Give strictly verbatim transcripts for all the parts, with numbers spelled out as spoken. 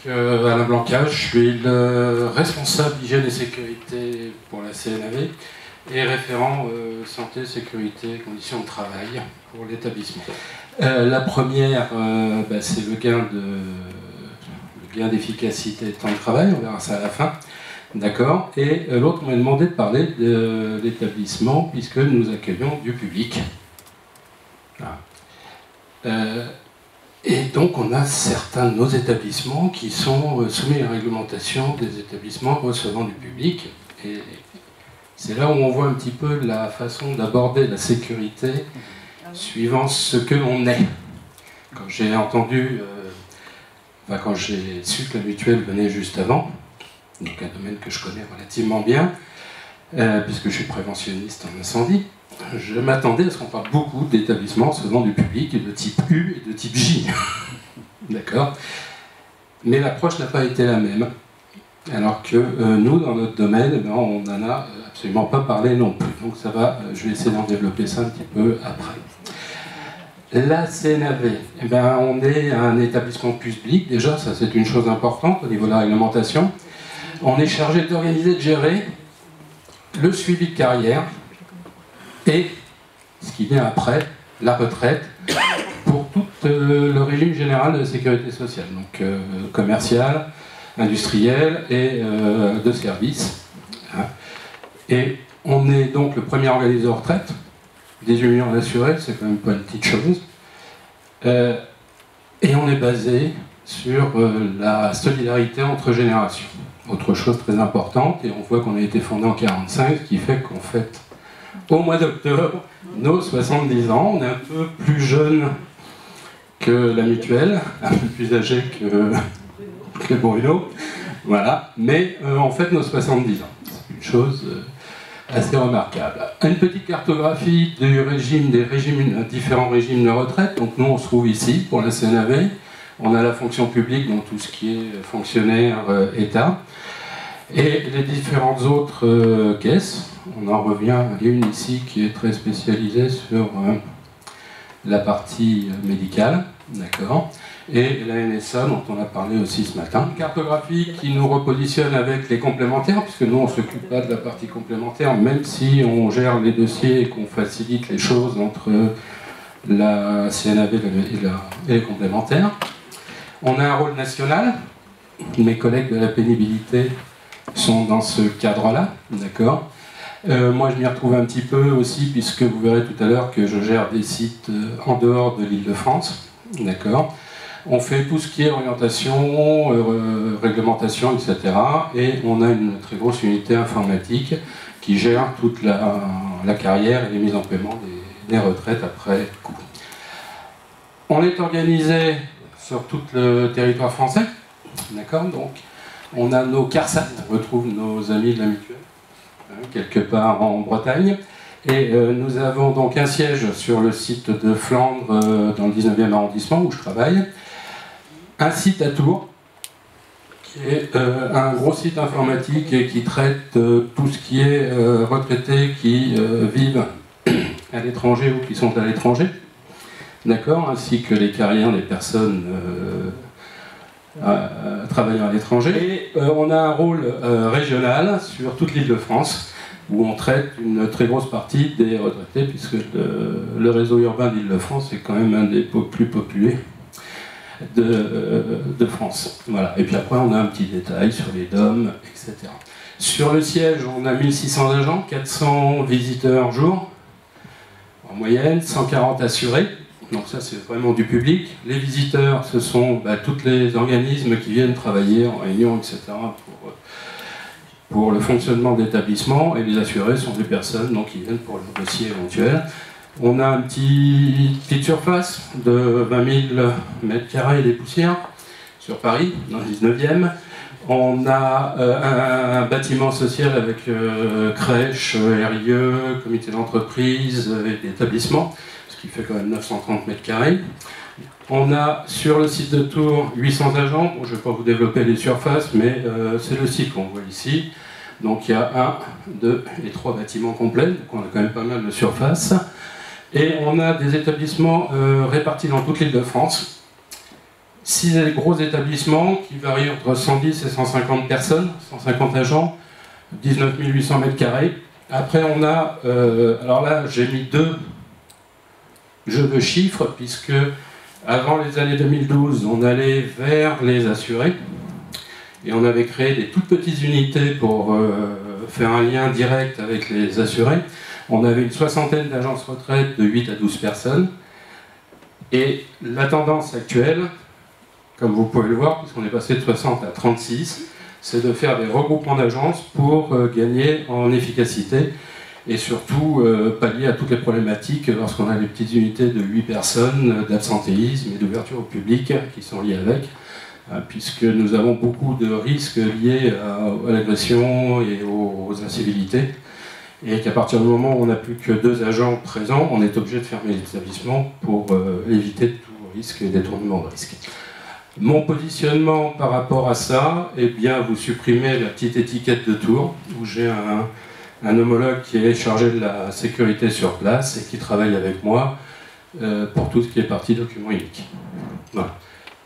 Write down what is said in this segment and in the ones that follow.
euh, Alain Blancage, je suis le responsable hygiène et sécurité pour la C N A V et référent euh, santé, sécurité, conditions de travail pour l'établissement. Euh, la première, euh, bah, c'est le gain de le gain d'efficacité et de temps de travail, on verra ça à la fin. D'accord. Et euh, l'autre m'a demandé de parler de l'établissement puisque nous accueillons du public. Voilà. Euh, Et donc on a certains de nos établissements qui sont soumis à la réglementation des établissements recevant du public. Et c'est là où on voit un petit peu la façon d'aborder la sécurité suivant ce que l'on est. Quand j'ai entendu, euh, enfin, quand j'ai su que la mutuelle venait juste avant, donc un domaine que je connais relativement bien, euh, puisque je suis préventionniste en incendie, je m'attendais à ce qu'on parle beaucoup d'établissements recevant du public de type U et de type J. D'accord. Mais l'approche n'a pas été la même. Alors que euh, nous, dans notre domaine, eh ben, on n'en a absolument pas parlé non plus. Donc ça va, euh, je vais essayer d'en développer ça un petit peu après. La C N A V, eh ben, on est un établissement public, déjà, ça c'est une chose importante au niveau de la réglementation. On est chargé d'organiser, de gérer le suivi de carrière, et ce qui vient après, la retraite, pour tout euh, le régime général de la sécurité sociale, donc euh, commercial, industriel et euh, de services. Hein. Et on est donc le premier organisme de retraite, dix-huit millions d'assurés, c'est quand même pas une petite chose. Euh, et on est basé sur euh, la solidarité entre générations. Autre chose très importante, et on voit qu'on a été fondé en quarante-cinq, ce qui fait qu'en fait, au mois d'octobre, nos soixante-dix ans, on est un peu plus jeune que la mutuelle, un peu plus âgé que, que Bruno, voilà, mais euh, en fait nos soixante-dix ans, c'est une chose euh, assez remarquable. Une petite cartographie du régime, des régimes, différents régimes de retraite, donc nous on se trouve ici pour la C N A V, on a la fonction publique, donc tout ce qui est fonctionnaire, euh, État, et les différentes autres euh, caisses. On en revient à une ici qui est très spécialisée sur euh, la partie médicale, d'accord, et la N S A dont on a parlé aussi ce matin. Une cartographie qui nous repositionne avec les complémentaires, puisque nous on ne s'occupe pas de la partie complémentaire, même si on gère les dossiers et qu'on facilite les choses entre la C N A V et, la, et les complémentaires. On a un rôle national, mes collègues de la pénibilité sont dans ce cadre-là, d'accord. Euh, moi, je m'y retrouve un petit peu aussi, puisque vous verrez tout à l'heure que je gère des sites euh, en dehors de l'Île-de-France, d'accord. On fait tout ce qui est orientation, euh, réglementation, et cetera. Et on a une très grosse unité informatique qui gère toute la, la carrière et les mises en paiement des, des retraites après coup. On est organisé sur tout le territoire français, d'accord. Donc, on a nos CARSAT, on retrouve nos amis de la mutuelle, quelque part en Bretagne, et euh, nous avons donc un siège sur le site de Flandre, euh, dans le dix-neuvième arrondissement où je travaille, un site à Tours, qui est euh, un gros site informatique et qui traite euh, tout ce qui est euh, retraités qui euh, vivent à l'étranger ou qui sont à l'étranger, d'accord, ainsi que les carrières des personnes euh, Euh, travaillant à l'étranger. Et euh, on a un rôle euh, régional sur toute l'Île-de-France, où on traite une très grosse partie des retraités, puisque le, le réseau urbain d'Île-de-France est quand même un des po plus populés de, euh, de France. Voilà. Et puis après, on a un petit détail sur les D O M, et cetera. Sur le siège, on a mille six cents agents, quatre cents visiteurs jour, en moyenne, cent quarante assurés. Donc ça c'est vraiment du public. Les visiteurs, ce sont bah, tous les organismes qui viennent travailler en réunion, et cetera pour, pour le fonctionnement de l'établissement, et les assurés sont des personnes donc, qui viennent pour le dossier éventuel. On a une petit, petite surface de vingt mille mètres carrés et des poussières sur Paris, dans le dix-neuvième. On a euh, un, un bâtiment social avec euh, crèche, R I E, comité d'entreprise et d'établissement, qui fait quand même neuf cent trente mètres carrés. On a sur le site de Tours huit cents agents. Bon, je ne vais pas vous développer les surfaces, mais euh, c'est le site qu'on voit ici. Donc il y a un, deux et trois bâtiments complets, donc on a quand même pas mal de surface. Et on a des établissements euh, répartis dans toute l'Île-de-France. six gros établissements qui varient entre cent dix et cent cinquante personnes, cent cinquante agents, dix-neuf mille huit cents mètres carrés. Après, on a, euh, alors là, j'ai mis deux jeux de chiffres, puisque avant les années deux mille douze, on allait vers les assurés, et on avait créé des toutes petites unités pour euh, faire un lien direct avec les assurés. On avait une soixantaine d'agences retraite de huit à douze personnes, et la tendance actuelle, comme vous pouvez le voir, puisqu'on est passé de soixante à trente-six, c'est de faire des regroupements d'agences pour euh, gagner en efficacité et surtout euh, pallier à toutes les problématiques lorsqu'on a des petites unités de huit personnes, d'absentéisme et d'ouverture au public qui sont liées avec, hein, puisque nous avons beaucoup de risques liés à, à l'agression et aux, aux incivilités, et qu'à partir du moment où on n'a plus que deux agents présents, on est obligé de fermer l'établissement pour euh, éviter tout risque et détournement de risque. Mon positionnement par rapport à ça, eh bien, vous supprimez la petite étiquette de tour, où j'ai un, un homologue qui est chargé de la sécurité sur place et qui travaille avec moi euh, pour tout ce qui est partie document unique. Voilà.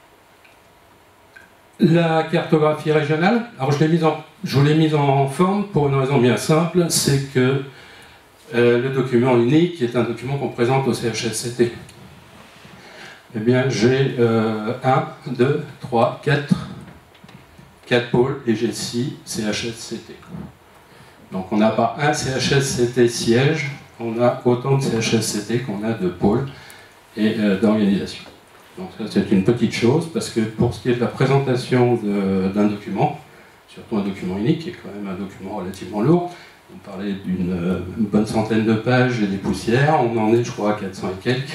La cartographie régionale, alors je l'ai mise en, je vous l'ai mise en forme pour une raison bien simple, c'est que euh, le document unique est un document qu'on présente au C H S C T. Eh bien, j'ai euh, un, deux, trois, quatre, quatre pôles et j'ai six C H S C T. Donc on n'a pas un C H S C T siège, on a autant de C H S C T qu'on a de pôles et euh, d'organisations. Donc ça c'est une petite chose, parce que pour ce qui est de la présentation d'un document, surtout un document unique, qui est quand même un document relativement lourd, on parlait d'une euh, bonne centaine de pages et des poussières, on en est je crois à quatre cents et quelques.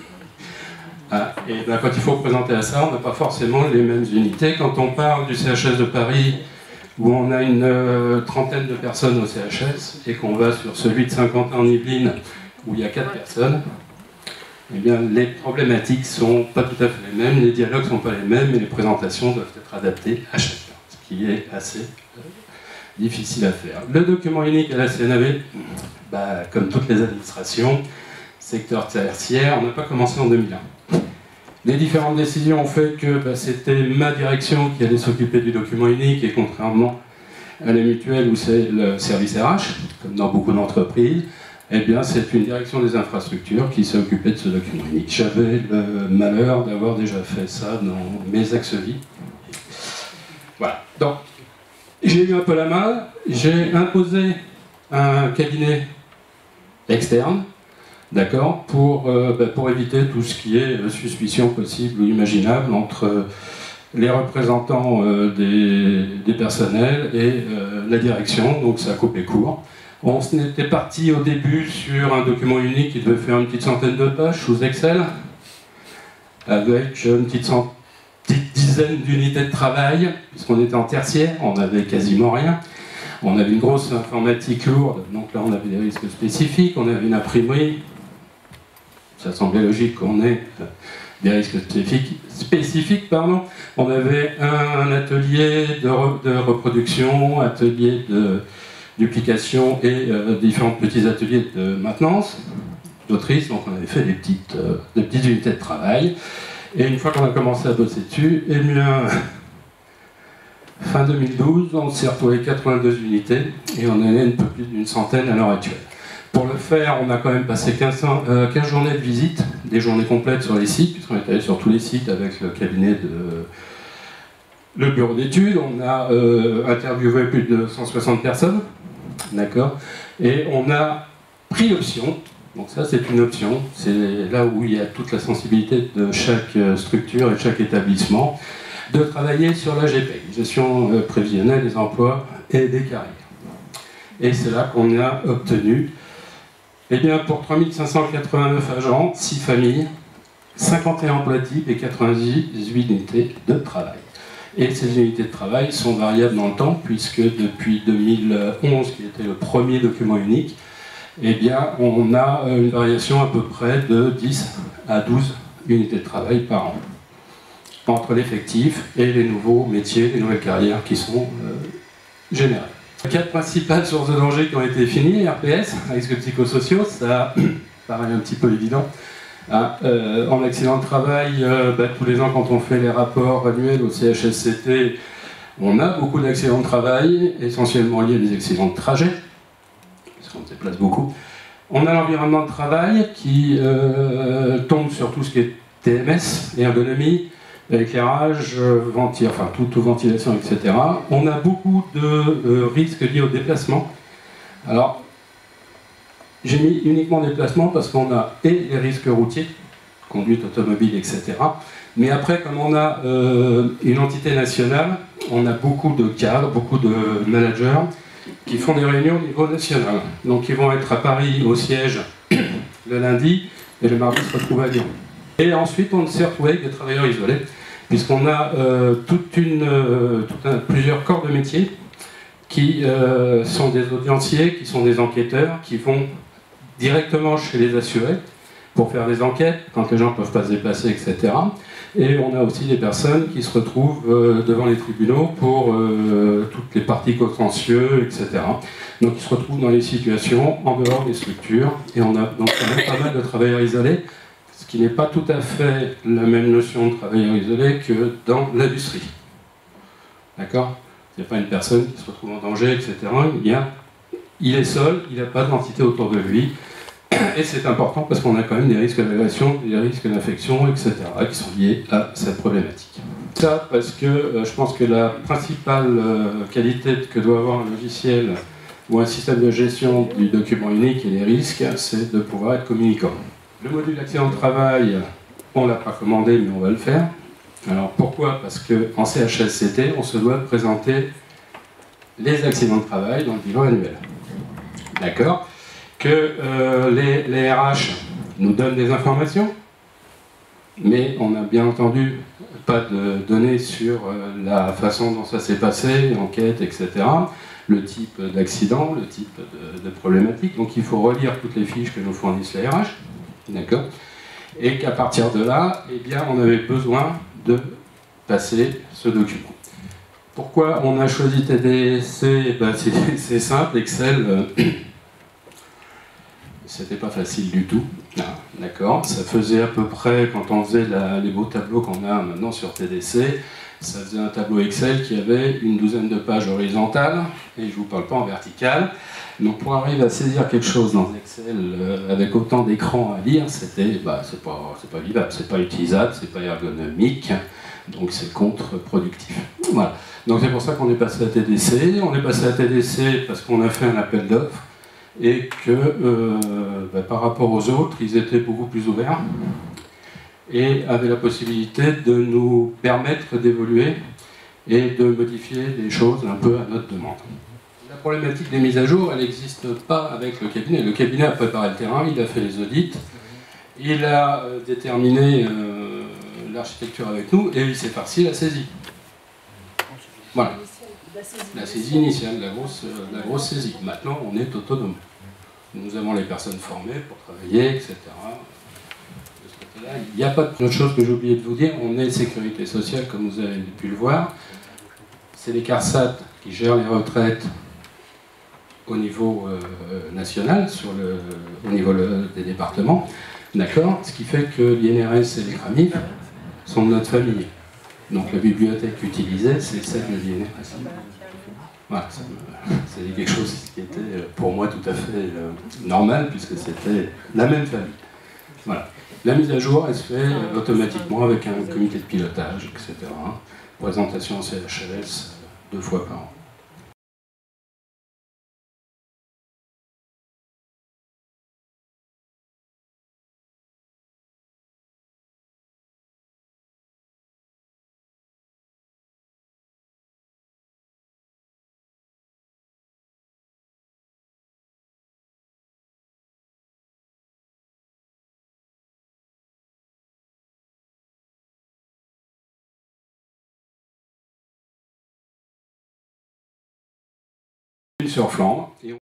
Et ben, quand il faut présenter à ça, on n'a pas forcément les mêmes unités. Quand on parle du C H S de Paris, où on a une euh, trentaine de personnes au C H S, et qu'on va sur celui de Saint-Quentin en Yvelines, où il y a quatre personnes, eh bien, les problématiques ne sont pas tout à fait les mêmes, les dialogues ne sont pas les mêmes, et les présentations doivent être adaptées à chacun, ce qui est assez euh, difficile à faire. Le document unique à la C N A V, bah, comme toutes les administrations, secteur tertiaire, on n'a pas commencé en deux mille un. Les différentes décisions ont fait que bah, c'était ma direction qui allait s'occuper du document unique, et contrairement à la mutuelle où c'est le service R H, comme dans beaucoup d'entreprises, eh bien c'est une direction des infrastructures qui s'est occupée de ce document unique. J'avais le malheur d'avoir déjà fait ça dans mes ex-vies. Voilà. Donc, j'ai eu un peu la main, j'ai imposé un cabinet externe, d'accord, pour, euh, bah, pour éviter tout ce qui est euh, suspicion possible ou imaginable entre euh, les représentants euh, des, des personnels et euh, la direction, donc ça a coupé court. On était parti au début sur un document unique qui devait faire une petite centaine de pages sous Excel, avec une petite, cent... petite dizaine d'unités de travail, puisqu'on était en tertiaire, on n'avait quasiment rien. On avait une grosse informatique lourde, donc là on avait des risques spécifiques, on avait une imprimerie. Ça semblait logique qu'on ait des risques spécifiques. spécifiques pardon. On avait un atelier de, re, de reproduction, atelier de duplication et euh, différents petits ateliers de maintenance, d'autrice, donc on avait fait des petites, euh, des petites unités de travail. Et une fois qu'on a commencé à bosser dessus, eh bien, fin deux mille douze, on s'est retrouvé quatre-vingt-deux unités et on en est un peu plus d'une centaine à l'heure actuelle. Pour le faire, on a quand même passé quinze, euh, quinze journées de visite, des journées complètes sur les sites, puisqu'on est allé sur tous les sites avec le cabinet de le bureau d'études. On a euh, interviewé plus de cent soixante personnes, d'accord, et on a pris l'option, donc ça c'est une option, c'est là où il y a toute la sensibilité de chaque structure et de chaque établissement, de travailler sur la G P, gestion euh, prévisionnelle des emplois et des carrières. Et c'est là qu'on a obtenu, eh bien, pour trois mille cinq cent quatre-vingt-neuf agents, six familles, cinquante et un emplois types et quatre-vingt-dix-huit unités de travail. Et ces unités de travail sont variables dans le temps, puisque depuis deux mille onze, qui était le premier document unique, eh bien, on a une variation à peu près de dix à douze unités de travail par an, entre l'effectif et les nouveaux métiers, les nouvelles carrières qui sont euh, générées. Quatre principales sources de danger qui ont été finies, R P S, risques psychosociaux, ça paraît un petit peu évident, Ah, euh, en accident de travail, euh, bah, tous les ans quand on fait les rapports annuels au C H S C T, on a beaucoup d'accidents de travail, essentiellement liés à des accidents de trajet, parce qu'on se déplace beaucoup. On a l'environnement de travail qui euh, tombe sur tout ce qui est T M S, ergonomie, éclairage, venti enfin tout, tout ventilation, et cetera. On a beaucoup de euh, risques liés au déplacement. Alors, j'ai mis uniquement déplacement parce qu'on a et les risques routiers, conduite automobile, et cetera. Mais après, comme on a euh, une entité nationale, on a beaucoup de cadres, beaucoup de managers qui font des réunions au niveau national. Donc ils vont être à Paris au siège le lundi et le mardi se retrouvent à Lyon. Et ensuite on s'est retrouvé avec des travailleurs isolés, puisqu'on a euh, toute une, euh, tout un, plusieurs corps de métier qui euh, sont des audienciers, qui sont des enquêteurs, qui vont directement chez les assurés pour faire des enquêtes, quand les gens ne peuvent pas se déplacer, et cetera. Et on a aussi des personnes qui se retrouvent euh, devant les tribunaux pour euh, toutes les parties contentieux, et cetera. Donc ils se retrouvent dans les situations en dehors des structures. Et on a donc quand même pas mal de travailleurs isolés, ce qui n'est pas tout à fait la même notion de travailleur isolé que dans l'industrie. D'accord ? Il n'y a pas une personne qui se retrouve en danger, et cetera. Il, y a, il est seul, il n'a pas d'entité autour de lui. Et c'est important parce qu'on a quand même des risques d'agression, des risques d'infection, et cetera, qui sont liés à cette problématique. Ça parce que euh, je pense que la principale euh, qualité que doit avoir un logiciel ou un système de gestion du document unique et des risques, c'est de pouvoir être communicant. Le module accident de travail, on ne l'a pas commandé, mais on va le faire. Alors pourquoi ? Parce qu'en C H S C T, on se doit de présenter les accidents de travail dans le bilan annuel. D'accord ? Que euh, les, les R H nous donnent des informations, mais on n'a bien entendu pas de données sur euh, la façon dont ça s'est passé, enquête, et cetera, le type d'accident, le type de, de problématique. Donc il faut relire toutes les fiches que nous fournissent les R H, d'accord ? Et qu'à partir de là, eh bien, on avait besoin de passer ce document. Pourquoi on a choisi T D C ? Ben, c'est simple, Excel. Euh, C'était pas facile du tout, ah, d'accord. Ça faisait à peu près, quand on faisait la, les beaux tableaux qu'on a maintenant sur T D C, ça faisait un tableau Excel qui avait une douzaine de pages horizontales, et je vous parle pas en vertical. Donc pour arriver à saisir quelque chose dans Excel euh, avec autant d'écrans à lire, c'était, bah, c'est pas, c'est pas vivable, c'est pas utilisable, c'est pas ergonomique, donc c'est contre-productif. Voilà. Donc c'est pour ça qu'on est passé à T D C. On est passé à T D C parce qu'on a fait un appel d'offres, et que euh, bah, par rapport aux autres, ils étaient beaucoup plus ouverts et avaient la possibilité de nous permettre d'évoluer et de modifier des choses un peu à notre demande. La problématique des mises à jour, elle n'existe pas avec le cabinet. Le cabinet a préparé le terrain, il a fait les audits, il a euh, déterminé euh, l'architecture avec nous et il s'est farci la saisie. Voilà. La saisie initiale, la grosse, la grosse saisie. Maintenant, on est autonome. Nous avons les personnes formées pour travailler, et cetera. De ce côté-là, il n'y a pas d'autre chose que j'ai oublié de vous dire. On est sécurité sociale, comme vous avez pu le voir. C'est les CARSAT qui gèrent les retraites au niveau euh, national, sur le, au niveau le, des départements. D'accord ? Ce qui fait que l'I N R S et les CRAMIF sont de notre famille. Donc la bibliothèque utilisée, c'est celle de l'I N R S. Voilà, c'est quelque chose qui était pour moi tout à fait euh, normal, puisque c'était la même famille. Voilà. La mise à jour, elle se fait euh, automatiquement avec un comité de pilotage, et cetera. Présentation en C H S euh, deux fois par an. Sur Flandre. Et